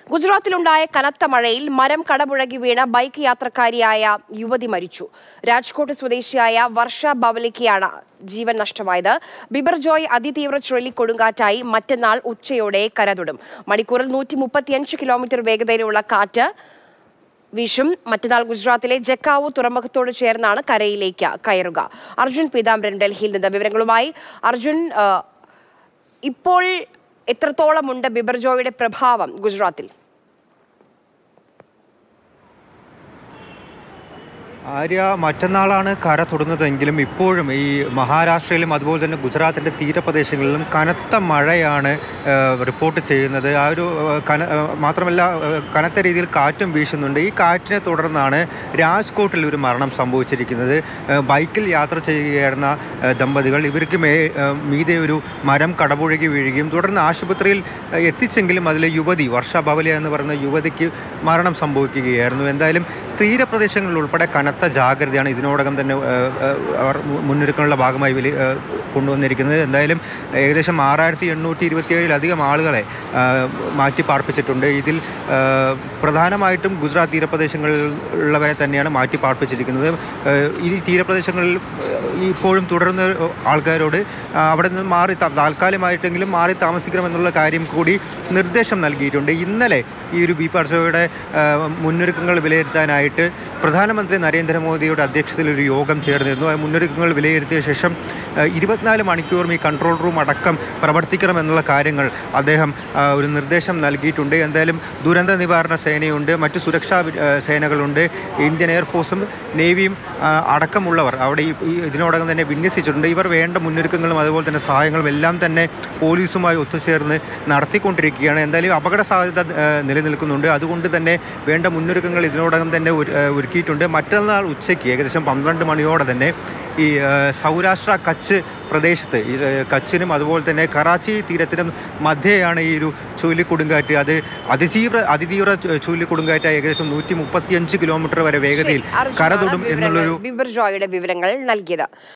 ഗുജറാത്തിലുണ്ടായ കനത്ത മഴയിൽ മരം കടപുഴകി വീണ ബൈക്ക് യാത്രക്കാരിയായ യുവതി മരിച്ചു. രാജ്കോട്ട് സ്വദേശിയായ വർഷ ബവലിക്കയാണ് ജീവൻ നഷ്ടമായത്. ബിബർജോയ് അതിതീവ്ര ചുഴലിക്കൊടുങ്കാറ്റായി മറ്റന്നാൾ ഉച്ചയോടെ കരതൊടും. മണിക്കൂറിൽ 135 കിലോമീറ്റർ വേഗതയിലുള്ള കാറ്റ് വീശും. മറ്റന്നാൾ ഗുജറാത്തിലെ ജക്കാവു തുറമുഖത്തോട് ചേർന്നാണ് കരയിലേക്ക് കയറുക. അർജുൻ പീതാംബരൻ ഡൽഹിയിൽ നിന്ന് വിവരങ്ങളുമായി. അർജുൻ, ഇപ്പോൾ എത്രത്തോളമുണ്ട് ബിബർജോയുടെ പ്രഭാവം ഗുജറാത്തിൽ? ആര്യ, മറ്റന്നാളാണ് കര തൊടുന്നതെങ്കിലും ഇപ്പോഴും ഈ മഹാരാഷ്ട്രയിലും അതുപോലെ തന്നെ ഗുജറാത്തിൻ്റെ തീരപ്രദേശങ്ങളിലും കനത്ത മഴയാണ് റിപ്പോർട്ട് ചെയ്യുന്നത്. മാത്രമല്ല കനത്ത രീതിയിൽ കാറ്റും വീശുന്നുണ്ട്. ഈ കാറ്റിനെ തുടർന്നാണ് രാജ്കോട്ടിൽ ഒരു മരണം സംഭവിച്ചിരിക്കുന്നത്. ബൈക്കിൽ യാത്ര ചെയ്യുകയായിരുന്ന ദമ്പതികൾ, ഇവർക്ക് മീതെ ഒരു മരം കടപുഴകി വീഴുകയും തുടർന്ന് ആശുപത്രിയിൽ എത്തിച്ചെങ്കിലും അതിലെ യുവതി വർഷ ബവലിയ എന്ന് പറയുന്ന യുവതിക്ക് മരണം സംഭവിക്കുകയായിരുന്നു. എന്തായാലും തീരപ്രദേശങ്ങളിൽ ഉൾപ്പെടെ കനത്ത ജാഗ്രതയാണ് ഇതിനോടകം തന്നെ അവർ മുന്നൊരുക്കങ്ങളുടെ ഭാഗമായി കൊണ്ടുവന്നിരിക്കുന്നത്. എന്തായാലും ഏകദേശം 6827 ആളുകളെ മാറ്റി പാർപ്പിച്ചിട്ടുണ്ട്. ഇതിൽ പ്രധാനമായിട്ടും ഗുജറാത്ത് തീരപ്രദേശങ്ങളിലുള്ളവരെ തന്നെയാണ് മാറ്റി പാർപ്പിച്ചിരിക്കുന്നത്. ഈ തീരപ്രദേശങ്ങളിൽ ഇപ്പോഴും തുടർന്ന ആൾക്കാരോട് അവിടെ നിന്ന് മാറി താൽക്കാലികമായിട്ടെങ്കിലും മാറി താമസിക്കണമെന്നുള്ള കാര്യം കൂടി നിർദ്ദേശം നൽകിയിട്ടുണ്ട്. ഇന്നലെ ഈ ഒരു ബിബർജോയുടെ മുന്നൊരുക്കങ്ങൾ വിലയിരുത്താനായിട്ട് പ്രധാനമന്ത്രി നരേന്ദ്രമോദിയുടെ അധ്യക്ഷതയിൽ ഒരു യോഗം ചേർന്നിരുന്നു. ആ മുന്നൊരുക്കങ്ങൾ വിലയിരുത്തിയ ശേഷം 24 മണിക്കൂറും ഈ കൺട്രോൾ റൂം അടക്കം പ്രവർത്തിക്കണമെന്നുള്ള കാര്യങ്ങൾ അദ്ദേഹം ഒരു നിർദ്ദേശം നൽകിയിട്ടുണ്ട്. എന്തായാലും ദുരന്ത നിവാരണ സേനയുണ്ട്, മറ്റ് സുരക്ഷാ സേനകളുണ്ട്, ഇന്ത്യൻ എയർഫോഴ്സും നേവിയും അടക്കമുള്ളവർ അവിടെ ഇതിനോടകം തന്നെ വിന്യസിച്ചിട്ടുണ്ട്. ഇവർ വേണ്ട മുന്നൊരുക്കങ്ങളും അതുപോലെ തന്നെ സഹായങ്ങളും എല്ലാം തന്നെ പോലീസുമായി ഒത്തുചേർന്ന് നടത്തിക്കൊണ്ടിരിക്കുകയാണ്. എന്തായാലും അപകട സാധ്യത നിലനിൽക്കുന്നുണ്ട്. അതുകൊണ്ട് തന്നെ വേണ്ട മുന്നൊരുക്കങ്ങൾ ഇതിനോടകം തന്നെ ഒരുക്കിയിട്ടുണ്ട്. മറ്റന്നാൾ ഉച്ചയ്ക്ക് ഏകദേശം 12 മണിയോടെ തന്നെ ഈ സൗരാഷ്ട്ര കച്ച് പ്രദേശത്ത്, ഈ കച്ചിനും അതുപോലെ തന്നെ കറാച്ചി തീരത്തിനും മധ്യയാണ് ഈ ഒരു ചുഴലിക്കൊടുങ്കാറ്റ്. അത് അതിതീവ്ര ചുഴലിക്കൊടുങ്കാറ്റായി ഏകദേശം 135 കിലോമീറ്റർ വരെ വേഗതയിൽ കരതൊടും എന്നുള്ളൊരു ബിബർജോയുടെ വിവരങ്ങൾ നൽകിയത്.